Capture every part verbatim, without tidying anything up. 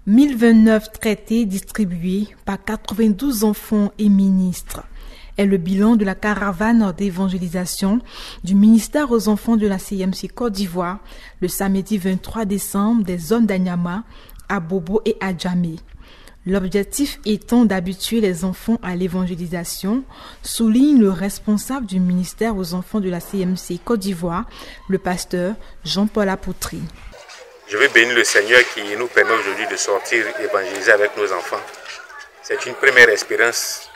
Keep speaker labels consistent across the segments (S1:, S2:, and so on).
S1: mille vingt-neuf traités distribués par quatre-vingt-douze enfants et ministres est le bilan de la caravane d'évangélisation du ministère aux enfants de la C M C Côte d'Ivoire le samedi vingt-trois décembre des zones d'Anyama, à Bobo et à Djamé. L'objectif étant d'habituer les enfants à l'évangélisation, souligne le responsable du ministère aux enfants de la C M C Côte d'Ivoire, le pasteur Jean-Paul Apoutri.
S2: Je veux bénir le Seigneur qui nous permet aujourd'hui de sortir évangéliser avec nos enfants. C'est une première expérience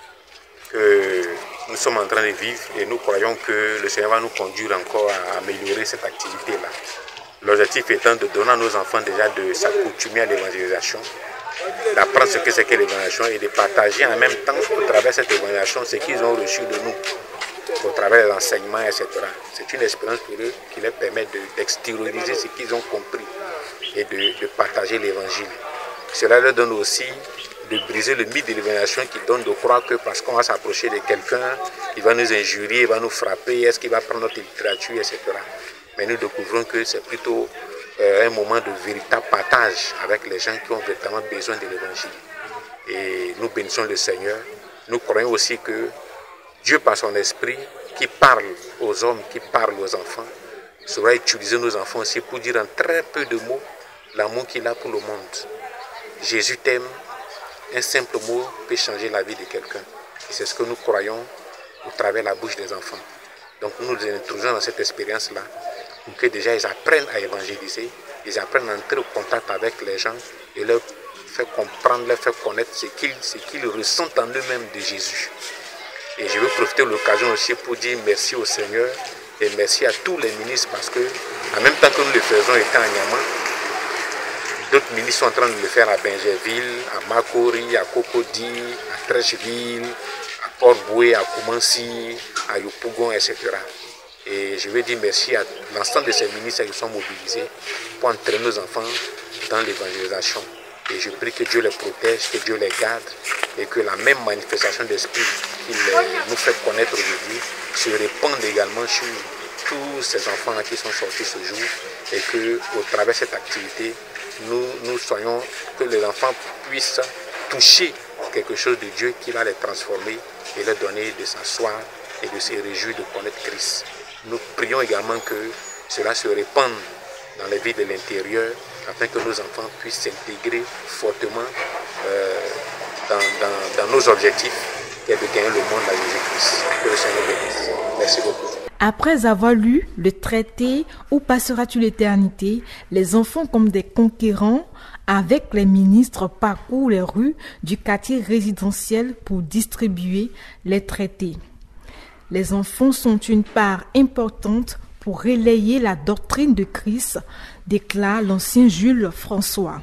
S2: que nous sommes en train de vivre et nous croyons que le Seigneur va nous conduire encore à améliorer cette activité-là. L'objectif étant de donner à nos enfants déjà de s'accoutumer à l'évangélisation, d'apprendre ce que c'est que l'évangélisation et de partager en même temps au travers de cette évangélisation ce qu'ils ont reçu de nous, au travers des enseignements, et cetera. C'est une expérience pour eux qui leur permet d'extérioriser ce qu'ils ont compris et de, de partager l'évangile. Cela leur donne aussi de briser le mythe de l'évangélisation qui donne de croire que parce qu'on va s'approcher de quelqu'un, il va nous injurier, il va nous frapper, est-ce qu'il va prendre notre littérature, et cetera. Mais nous découvrons que c'est plutôt euh, un moment de véritable partage avec les gens qui ont véritablement besoin de l'évangile. Et nous bénissons le Seigneur. Nous croyons aussi que Dieu, par son esprit, qui parle aux hommes, qui parle aux enfants, saura utiliser nos enfants aussi pour dire en très peu de mots l'amour qu'il a pour le monde. Jésus t'aime. Un simple mot peut changer la vie de quelqu'un. Et c'est ce que nous croyons au travers de la bouche des enfants. Donc nous nous introduisons dans cette expérience-là pour que déjà ils apprennent à évangéliser, ils apprennent à entrer au contact avec les gens et leur faire comprendre, leur faire connaître ce qu'ils ce qu'ils ressentent en eux-mêmes de Jésus. Et je veux profiter de l'occasion aussi pour dire merci au Seigneur et merci à tous les ministres parce que en même temps que nous le faisons étant à Nyama, d'autres ministres sont en train de le faire à Benjerville, à Makori, à Cocody, à Trècheville, à Port-Boué, à Koumansi, à Yopougon, et cetera. Et je veux dire merci à l'ensemble de ces ministres qui sont mobilisés pour entraîner nos enfants dans l'évangélisation. Et je prie que Dieu les protège, que Dieu les garde et que la même manifestation d'esprit qu'il nous fait connaître aujourd'hui se répande également sur tous ces enfants qui sont sortis ce jour et qu'au travers de cette activité, Nous, nous soyons, que les enfants puissent toucher quelque chose de Dieu qui va les transformer et leur donner de s'asseoir et de se réjouir de connaître Christ. Nous prions également que cela se répande dans les vies de l'intérieur afin que nos enfants puissent s'intégrer fortement euh, dans, dans, dans nos objectifs qui est de gagner le monde à Jésus-Christ. Que le Seigneur bénisse. Merci beaucoup.
S1: Après avoir lu le traité « Où passeras-tu l'éternité ?», les enfants comme des conquérants avec les ministres parcourent les rues du quartier résidentiel pour distribuer les traités. Les enfants sont une part importante pour relayer la doctrine de Christ, déclare l'ancien Jules François.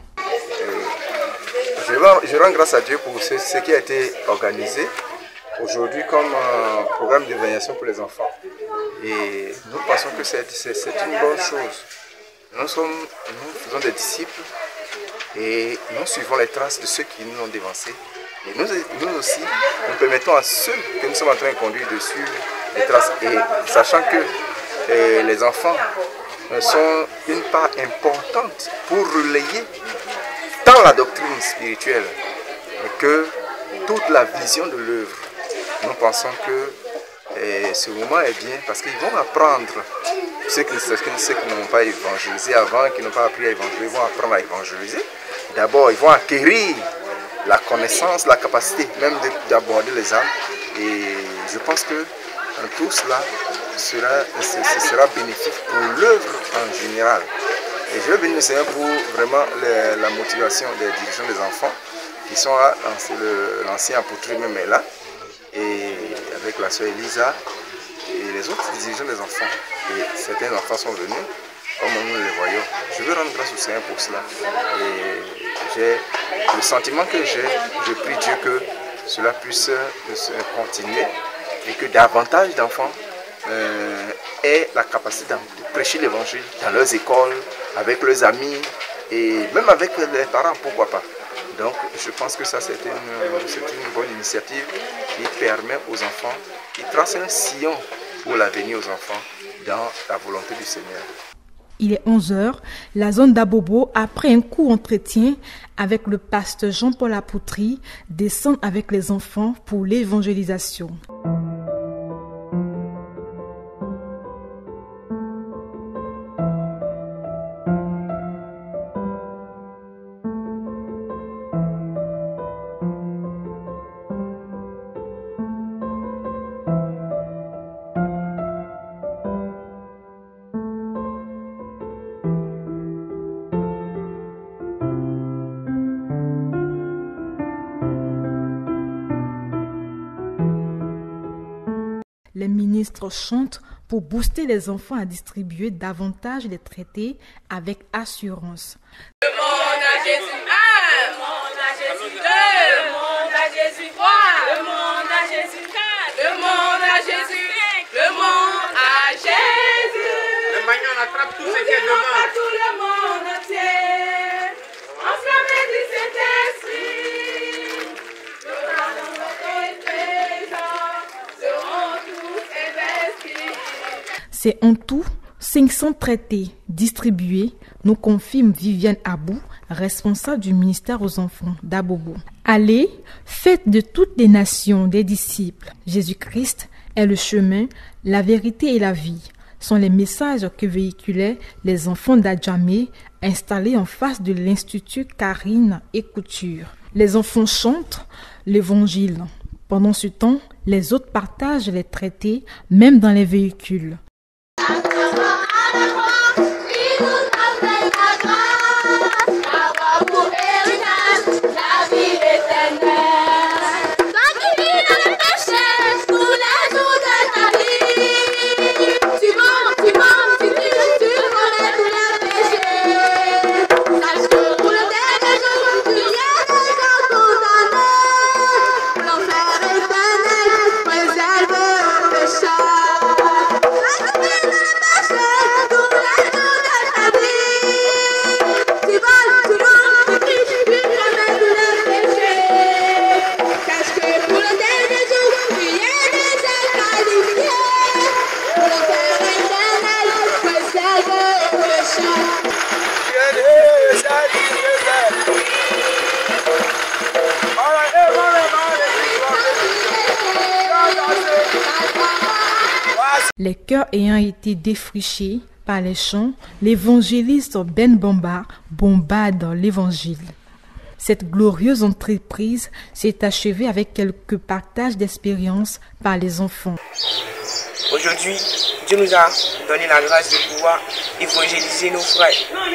S3: Je, rends, je rends grâce à Dieu pour ce, ce qui a été organisé aujourd'hui comme un programme d'évaluation pour les enfants. Et nous pensons que c'est une bonne chose. Nous, sommes, nous faisons des disciples et nous suivons les traces de ceux qui nous ont dévancés. Et nous, nous aussi, nous permettons à ceux que nous sommes en train de conduire de suivre les traces. Et sachant que eh, les enfants sont une part importante pour relayer tant la doctrine spirituelle que toute la vision de l'œuvre. Nous pensons que et ce moment est bien parce qu'ils vont apprendre, ceux qui, ceux qui n'ont pas évangélisé avant, qui n'ont pas appris à évangéliser, vont apprendre à évangéliser. D'abord, ils vont acquérir la connaissance, la capacité même d'aborder les âmes. Et je pense que tout cela sera, ce sera bénéfique pour l'œuvre en général. Et je veux bénir le Seigneur pour vraiment le, la motivation des dirigeants des enfants qui sont là, l'ancien apôtre même est là. Et avec la soeur Elisa et les autres dirigeants des enfants. Et certains enfants sont venus, comme nous les voyons. Je veux rendre grâce au Seigneur pour cela. Et j'ai le sentiment que j'ai, je prie Dieu que cela puisse continuer et que davantage d'enfants euh, aient la capacité de prêcher l'évangile dans leurs écoles, avec leurs amis et même avec les parents, pourquoi pas. Donc je pense que ça c'est une, une bonne initiative qui permet aux enfants, qui trace un sillon pour l'avenir aux enfants dans la volonté du Seigneur.
S1: Il est onze heures, la zone d'Abobo, après un court entretien avec le pasteur Jean-Paul Apoutri, descend avec les enfants pour l'évangélisation. Les ministres chantent pour booster les enfants à distribuer davantage les traités avec assurance.
S4: Demande à Jésus un, demande à Jésus deux, demande à Jésus trois, demande à Jésus quatre, demande à Jésus cinq, demande à Jésus.
S2: Le magnon attrape tout ce qui est devant.
S4: Pas tout le monde entier, enflammé du Saint-Esprit, le pardon de tes péchés seront tous investis.
S1: C'est en tout cinq cents traités distribués, nous confirme Viviane Abou, responsable du ministère aux enfants d'Abobo. Allez, faites de toutes les nations des disciples. Jésus-Christ est le chemin, la vérité et la vie, sont les messages que véhiculaient les enfants d'Adjamé installés en face de l'Institut Karine et Couture. Les enfants chantent l'évangile. Pendant ce temps, les autres partagent les traités, même dans les véhicules. Les cœurs ayant été défrichés par les chants, l'évangéliste Ben Bamba bombarde l'évangile. Cette glorieuse entreprise s'est achevée avec quelques partages d'expériences par les enfants.
S5: Aujourd'hui, Dieu nous a donné la grâce de pouvoir évangéliser nos frères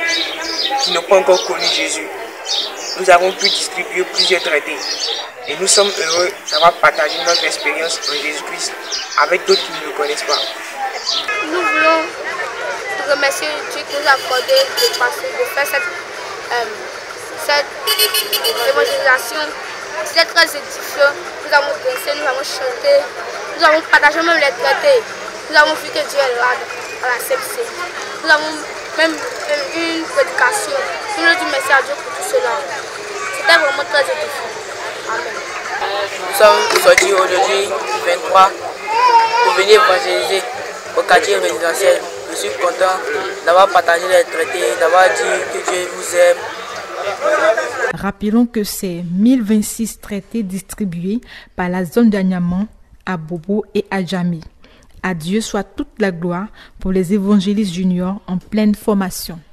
S5: qui n'ont pas encore connu Jésus. Nous avons pu distribuer plusieurs traités et nous sommes heureux d'avoir partagé notre expérience en Jésus-Christ avec d'autres qui ne le connaissent pas.
S6: Nous voulons remercier Dieu qui nous a accordé de, passer, de faire cette, euh, cette évangélisation. C'était très édifiant. Nous avons dansé, nous avons chanté, nous avons partagé même les traités. Nous avons vu que Dieu est là à la C F C. Nous avons même une prédication. Nous voulons dire merci à Dieu pour tout cela. C'était vraiment très édifiant. Amen.
S5: Nous sommes sortis aujourd'hui, vingt-trois, pour venir évangéliser au quartier résidentiel. Je suis content d'avoir partagé les traités, d'avoir dit que Dieu vous aime.
S1: Rappelons que c'est mille vingt-six traités distribués par la zone d'Agnaman, Abobo et Adjamé. À Dieu soit toute la gloire pour les évangélistes juniors en pleine formation.